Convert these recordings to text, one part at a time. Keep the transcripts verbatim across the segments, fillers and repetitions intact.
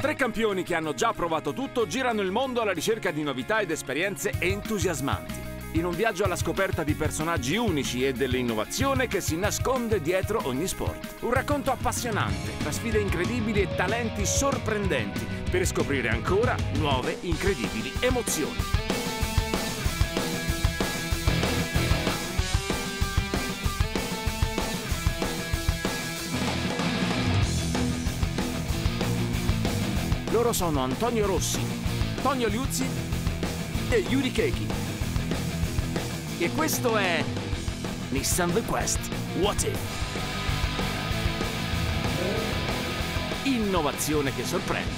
Tre campioni che hanno già provato tutto girano il mondo alla ricerca di novità ed esperienze entusiasmanti. In un viaggio alla scoperta di personaggi unici e dell'innovazione che si nasconde dietro ogni sport. Un racconto appassionante, tra sfide incredibili e talenti sorprendenti, per scoprire ancora nuove, incredibili emozioni. Loro sono Antonio Rossi, Tonio Liuzzi e Yuri Keiki. E questo è Nissan The Quest What If? Innovazione che sorprende.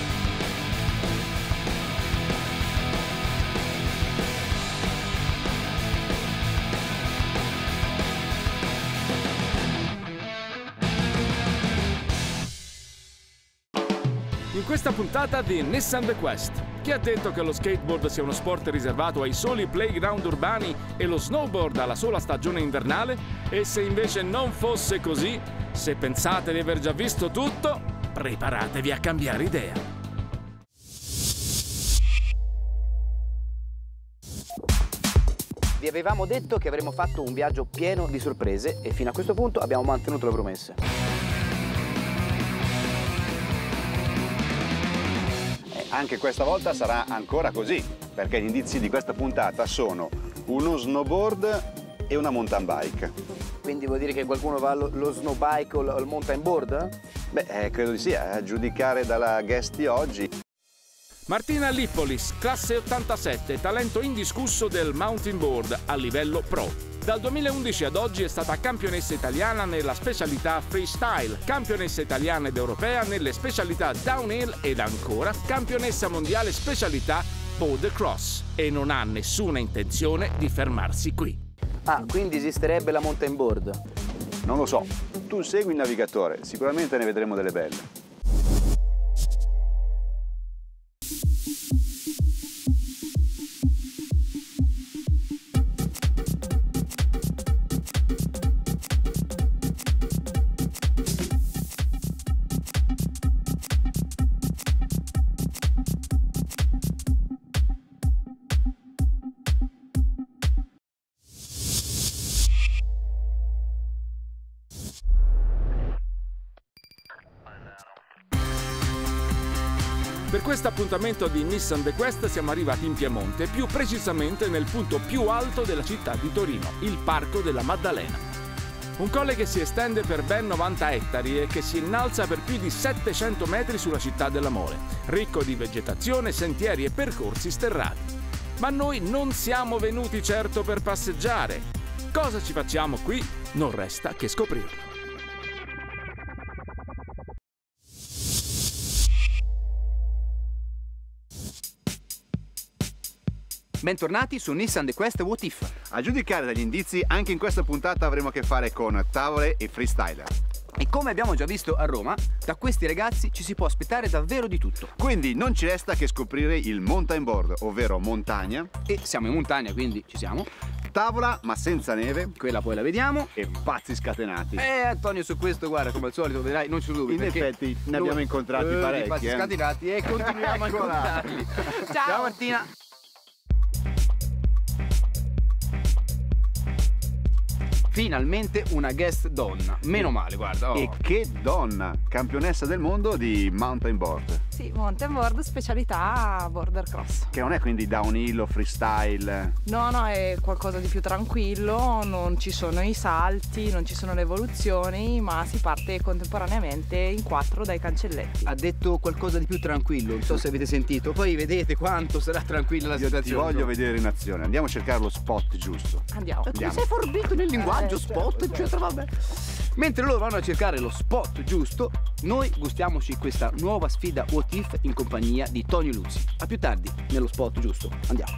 In questa puntata di Nissan The Quest, chi ha detto che lo skateboard sia uno sport riservato ai soli playground urbani e lo snowboard alla sola stagione invernale? E se invece non fosse così, se pensate di aver già visto tutto, preparatevi a cambiare idea. Vi avevamo detto che avremmo fatto un viaggio pieno di sorprese e fino a questo punto abbiamo mantenuto le promesse. Anche questa volta sarà ancora così, perché gli indizi di questa puntata sono uno snowboard e una mountain bike. Quindi vuol dire che qualcuno va allo lo snowbike o il mountain board? Beh, eh, credo di sì, eh, a giudicare dalla guest di oggi. Martina Lippolis, classe ottantasette, talento indiscusso del mountain board a livello pro. Dal duemilaundici ad oggi è stata campionessa italiana nella specialità freestyle, campionessa italiana ed europea nelle specialità downhill ed ancora campionessa mondiale specialità border cross e non ha nessuna intenzione di fermarsi qui. Ah, quindi esisterebbe la mountain board? Non lo so, tu segui il navigatore, sicuramente ne vedremo delle belle. Per questo appuntamento di Nissan The Quest siamo arrivati in Piemonte, più precisamente nel punto più alto della città di Torino, il Parco della Maddalena. Un colle che si estende per ben novanta ettari e che si innalza per più di settecento metri sulla città della Mole, ricco di vegetazione, sentieri e percorsi sterrati. Ma noi non siamo venuti certo per passeggiare. Cosa ci facciamo qui? Non resta che scoprirlo. Bentornati su Nissan The Quest What If. A giudicare dagli indizi, anche in questa puntata avremo a che fare con tavole e freestyler. E come abbiamo già visto a Roma, da questi ragazzi ci si può aspettare davvero di tutto. Quindi non ci resta che scoprire il mountain board, ovvero montagna. E siamo in montagna, quindi ci siamo. Tavola, ma senza neve. Quella poi la vediamo. E pazzi scatenati. Eh, Antonio, su questo, guarda, come al solito, vedrai, non ci dubbi. In effetti ne abbiamo incontrati eh, parecchi. Pazzi eh. scatenati e continuiamo a incontrarli. Ciao. Ciao Martina. Finalmente una guest donna, meno male, guarda. Oh. E che donna, campionessa del mondo di mountain board. Sì, mountain board, specialità border cross. Che non è quindi downhill o freestyle. No, no, è qualcosa di più tranquillo, non ci sono i salti, non ci sono le evoluzioni, ma si parte contemporaneamente in quattro dai cancelletti. Ha detto qualcosa di più tranquillo, non so se avete sentito, poi vedete quanto sarà tranquilla la situazione. Ti voglio vedere in azione, andiamo a cercare lo spot giusto. Andiamo. Andiamo. Sei forbito nel linguaggio, eh, spot, certo, eccetera, vabbè. Mentre loro vanno a cercare lo spot giusto, noi gustiamoci questa nuova sfida What If in compagnia di Tonio Liuzzi. A più tardi, nello spot giusto. Andiamo.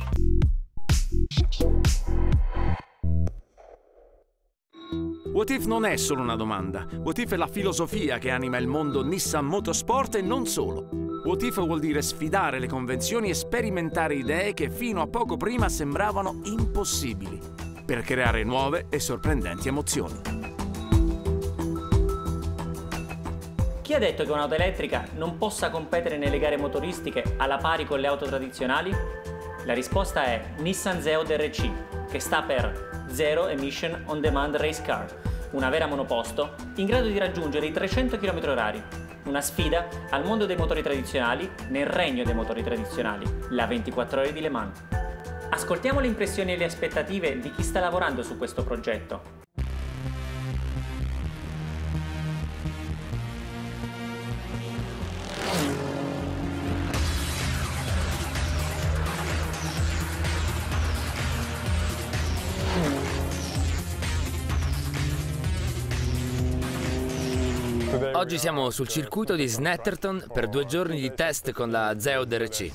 What If non è solo una domanda. What If è la filosofia che anima il mondo Nissan Motorsport e non solo. What If vuol dire sfidare le convenzioni e sperimentare idee che fino a poco prima sembravano impossibili, per creare nuove e sorprendenti emozioni. Chi ha detto che un'auto elettrica non possa competere nelle gare motoristiche alla pari con le auto tradizionali? La risposta è Nissan Zeod R C, che sta per Zero Emission On Demand Race Car, una vera monoposto in grado di raggiungere i trecento chilometri orari. Una sfida al mondo dei motori tradizionali nel regno dei motori tradizionali, la ventiquattro ore di Le Mans. Ascoltiamo le impressioni e le aspettative di chi sta lavorando su questo progetto. Oggi siamo sul circuito di Snetterton per due giorni di test con la Zeod R C.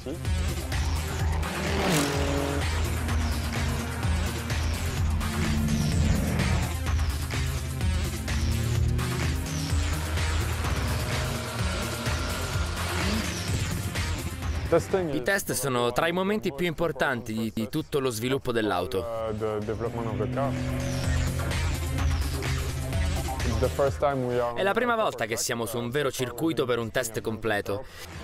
I test sono tra i momenti più importanti di, di tutto lo sviluppo dell'auto. È la prima volta che siamo su un vero circuito per un test completo.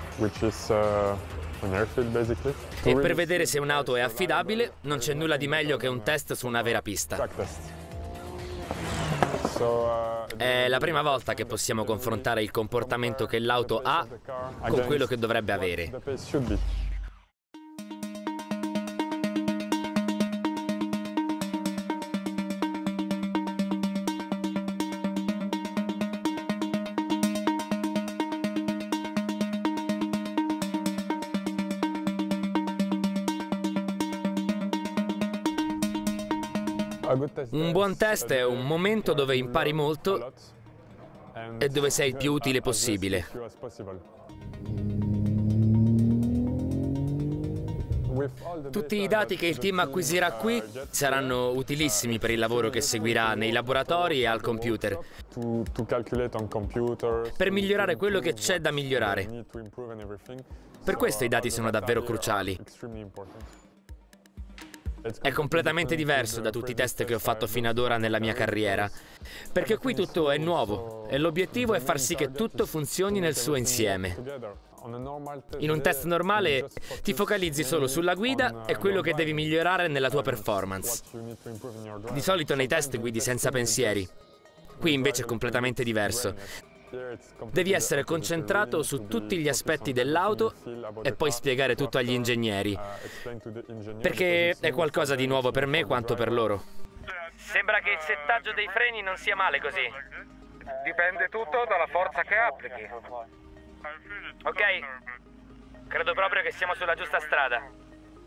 E per vedere se un'auto è affidabile, non c'è nulla di meglio che un test su una vera pista. È la prima volta che possiamo confrontare il comportamento che l'auto ha con quello che dovrebbe avere. Un buon test è un momento dove impari molto e dove sei il più utile possibile. Tutti i dati che il team acquisirà qui saranno utilissimi per il lavoro che seguirà nei laboratori e al computer, per migliorare quello che c'è da migliorare. Per questo i dati sono davvero cruciali. È completamente diverso da tutti i test che ho fatto fino ad ora nella mia carriera, perché qui tutto è nuovo e l'obiettivo è far sì che tutto funzioni nel suo insieme. In un test normale ti focalizzi solo sulla guida e quello che devi migliorare nella tua performance. Di solito nei test guidi senza pensieri. Qui invece è completamente diverso. Devi essere concentrato su tutti gli aspetti dell'auto e poi spiegare tutto agli ingegneri, perché è qualcosa di nuovo per me quanto per loro. Sembra che il settaggio dei freni non sia male così. Dipende tutto dalla forza che applichi. Ok, credo proprio che siamo sulla giusta strada.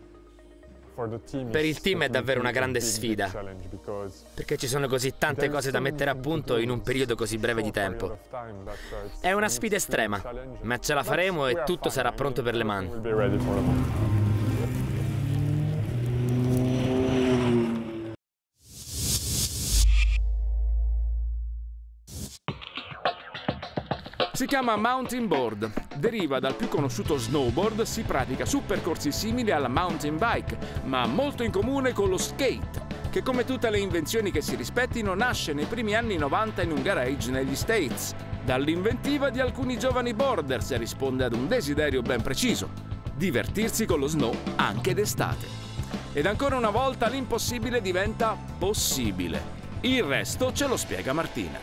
Per il team è davvero una grande sfida, perché ci sono così tante cose da mettere a punto in un periodo così breve di tempo. È una sfida estrema, ma ce la faremo e tutto sarà pronto per Le Mans. Si chiama mountain board, deriva dal più conosciuto snowboard, si pratica su percorsi simili alla mountain bike, ma ha molto in comune con lo skate, che come tutte le invenzioni che si rispettino nasce nei primi anni novanta in un garage negli States, dall'inventiva di alcuni giovani boarders e risponde ad un desiderio ben preciso: divertirsi con lo snow anche d'estate. Ed ancora una volta l'impossibile diventa possibile. Il resto ce lo spiega Martina.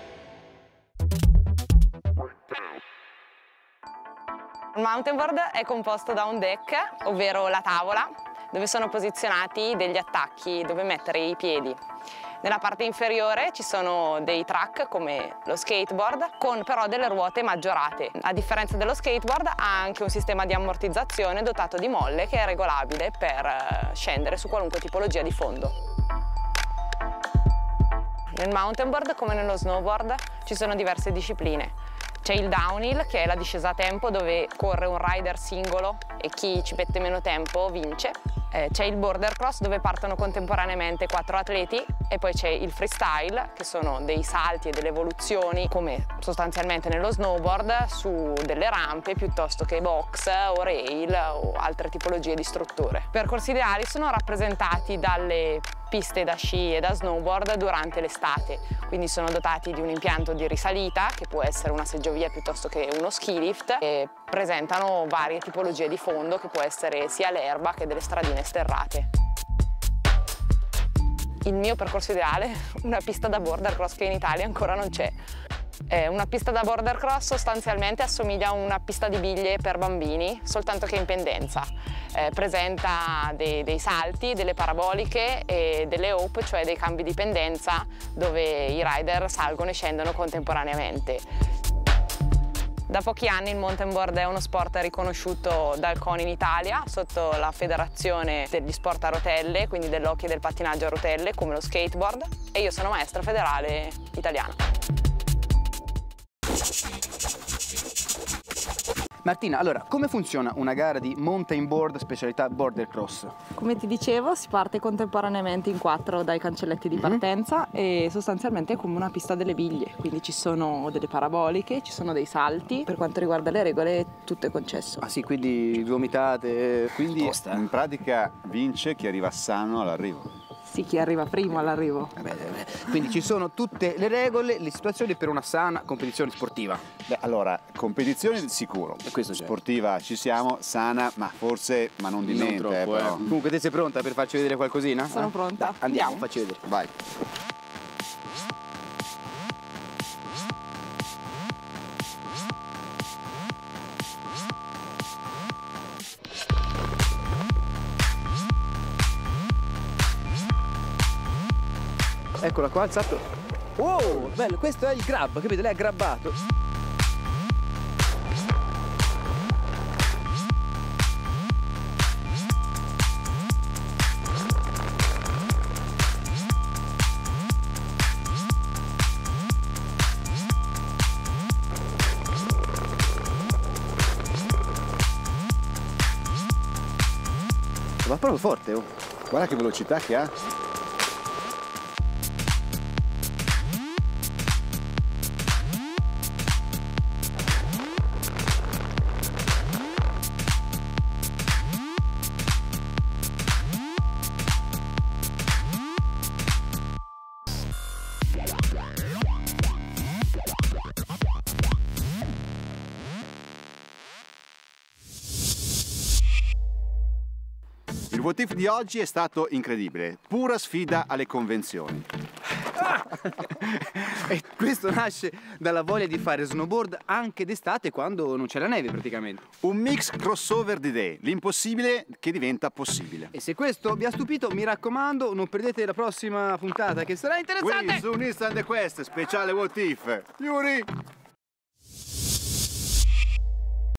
Il mountainboard è composto da un deck, ovvero la tavola, dove sono posizionati degli attacchi dove mettere i piedi. Nella parte inferiore ci sono dei track come lo skateboard, con però delle ruote maggiorate. A differenza dello skateboard ha anche un sistema di ammortizzazione dotato di molle che è regolabile per scendere su qualunque tipologia di fondo. Nel mountainboard, come nello snowboard, ci sono diverse discipline. C'è il downhill, che è la discesa a tempo dove corre un rider singolo e chi ci mette meno tempo vince. Eh, c'è il border cross dove partono contemporaneamente quattro atleti e poi c'è il freestyle, che sono dei salti e delle evoluzioni come sostanzialmente nello snowboard su delle rampe piuttosto che box o rail o altre tipologie di strutture. I percorsi ideali sono rappresentati dalle piste da sci e da snowboard durante l'estate, quindi sono dotati di un impianto di risalita che può essere una seggiovia piuttosto che uno ski lift e presentano varie tipologie di fondo che può essere sia l'erba che delle stradine sterrate. Il mio percorso ideale, una pista da border cross che in Italia ancora non c'è. Eh, una pista da border cross sostanzialmente assomiglia a una pista di biglie per bambini, soltanto che in pendenza. Eh, presenta dei, dei salti, delle paraboliche e delle hope, cioè dei cambi di pendenza dove i rider salgono e scendono contemporaneamente. Da pochi anni il mountain board è uno sport riconosciuto dal C O N in Italia sotto la federazione degli sport a rotelle, quindi dell'hockey e del pattinaggio a rotelle come lo skateboard, e io sono maestra federale italiana. Martina, allora, come funziona una gara di mountain board specialità border cross? Come ti dicevo, si parte contemporaneamente in quattro dai cancelletti di partenza mm-hmm. e sostanzialmente è come una pista delle biglie, quindi ci sono delle paraboliche, ci sono dei salti. Per quanto riguarda le regole, tutto è concesso. Ah sì, quindi vomitate, quindi Tosta. In pratica vince chi arriva sano all'arrivo. Sì, chi arriva primo all'arrivo. Quindi ci sono tutte le regole, le situazioni per una sana competizione sportiva. Beh, allora, competizione di sicuro. E questo c'è. Sportiva ci siamo, sana, ma forse, ma non di Non mente. troppo, eh, eh. però. Comunque te sei pronta per farci vedere qualcosina? Sono eh? pronta. Dai, andiamo, Andiamo. facci vedere. Vai. Eccola qua, alzato. Wow, bello, questo è il grab, capite? Lei ha grabbato. Va proprio forte, oh. Guarda che velocità che ha. Il What If di oggi è stato incredibile, pura sfida alle convenzioni. Ah! E questo nasce dalla voglia di fare snowboard anche d'estate quando non c'è la neve praticamente. Un mix crossover di idee, l'impossibile che diventa possibile. E se questo vi ha stupito, mi raccomando, non perdete la prossima puntata che sarà interessante! Qui su Nissan The Quest, speciale What If. Yuri!